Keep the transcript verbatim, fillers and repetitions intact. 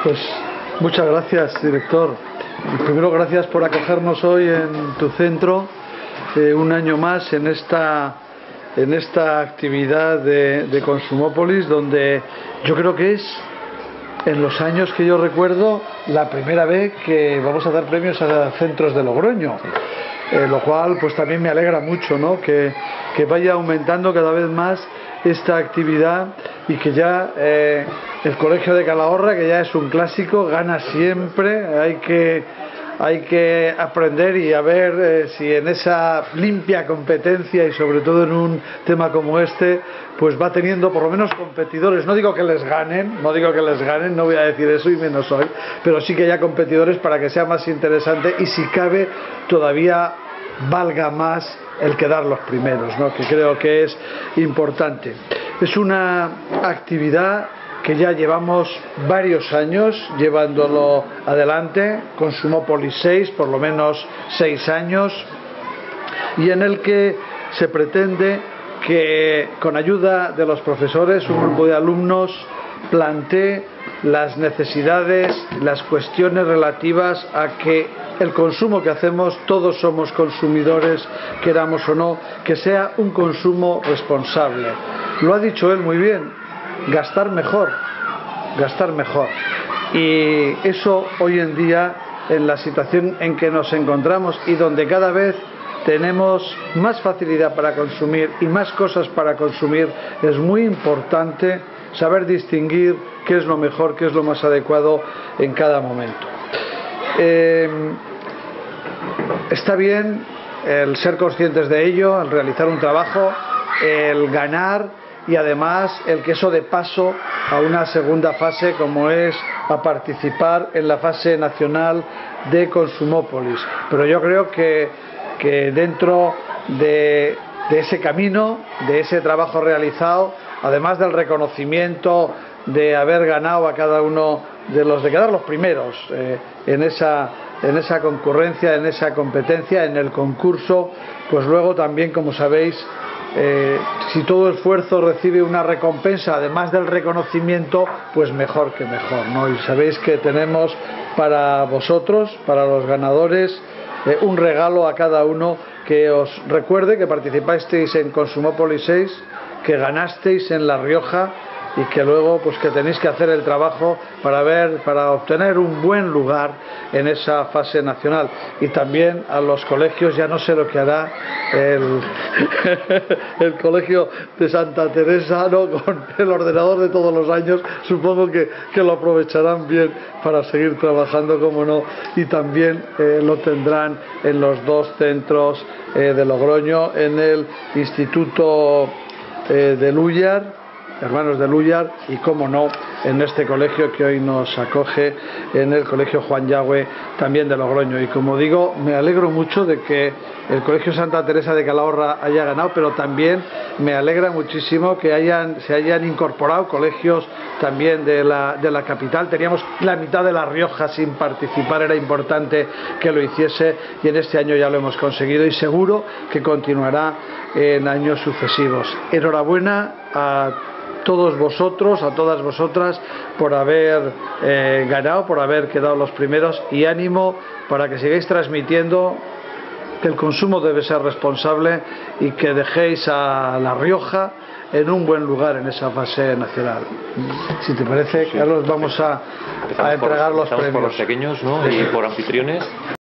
Pues muchas gracias, director. Primero, gracias por acogernos hoy en tu centro, eh, un año más en esta, en esta actividad de, de Consumópolis, donde yo creo que es, en los años que yo recuerdo, la primera vez que vamos a dar premios a centros de Logroño. Eh, lo cual pues también me alegra mucho, ¿no? que, que vaya aumentando cada vez más esta actividad y que ya eh, el Colegio de Calahorra, que ya es un clásico, gana siempre. Hay que, hay que aprender y a ver eh, si en esa limpia competencia y sobre todo en un tema como este pues va teniendo por lo menos competidores. No digo que les ganen, no digo que les ganen, no voy a decir eso y menos hoy, pero sí que haya competidores para que sea más interesante y si cabe todavía valga más el quedar los primeros, ¿no? Que creo que es importante. Es una actividad que ya llevamos varios años llevándolo adelante, Consumópolis seis, por lo menos seis años, y en el que se pretende que con ayuda de los profesores un grupo de alumnos plantee las necesidades, las cuestiones relativas a que el consumo que hacemos, todos somos consumidores, queramos o no, que sea un consumo responsable. Lo ha dicho él muy bien, gastar mejor, gastar mejor. Y eso hoy en día, en la situación en que nos encontramos y donde cada vez tenemos más facilidad para consumir y más cosas para consumir, es muy importante saber distinguir qué es lo mejor, qué es lo más adecuado en cada momento. Eh, está bien el ser conscientes de ello, el realizar un trabajo, el ganar y además el que eso dé paso a una segunda fase, como es a participar en la fase nacional de Consumópolis. Pero yo creo que, que dentro de, de ese camino, de ese trabajo realizado, además del reconocimiento de haber ganado a cada uno de los, de quedar los primeros eh, en esa, en esa concurrencia, en esa competencia, en el concurso, pues luego también, como sabéis, eh, si todo esfuerzo recibe una recompensa, además del reconocimiento, pues mejor que mejor, ¿no? Y sabéis que tenemos para vosotros, para los ganadores, eh, un regalo a cada uno que os recuerde que participasteis en Consumópolis seis, que ganasteis en La Rioja y que luego pues que tenéis que hacer el trabajo para ver, para obtener un buen lugar en esa fase nacional. Y también a los colegios, ya no sé lo que hará el, el colegio de Santa Teresa, ¿no? Con el ordenador de todos los años, supongo que, que lo aprovecharán bien para seguir trabajando, como no, y también eh, lo tendrán en los dos centros eh, de Logroño, en el Instituto eh, de Lúllar, Hermanos de Lúllar, y cómo no en este colegio que hoy nos acoge, en el Colegio Juan Yagüe, también de Logroño. Y como digo, me alegro mucho de que el Colegio Santa Teresa de Calahorra haya ganado, pero también me alegra muchísimo que hayan, se hayan incorporado colegios también de la, de la capital. Teníamos la mitad de La Rioja sin participar, era importante que lo hiciese y en este año ya lo hemos conseguido y seguro que continuará en años sucesivos. Enhorabuena a todos vosotros, a todas vosotras, por haber eh, ganado, por haber quedado los primeros, y ánimo para que sigáis transmitiendo que el consumo debe ser responsable y que dejéis a La Rioja en un buen lugar en esa fase nacional. Si te parece, sí, Carlos, vamos a, a entregar por, los premios. Por los pequeños, ¿no? Y por anfitriones.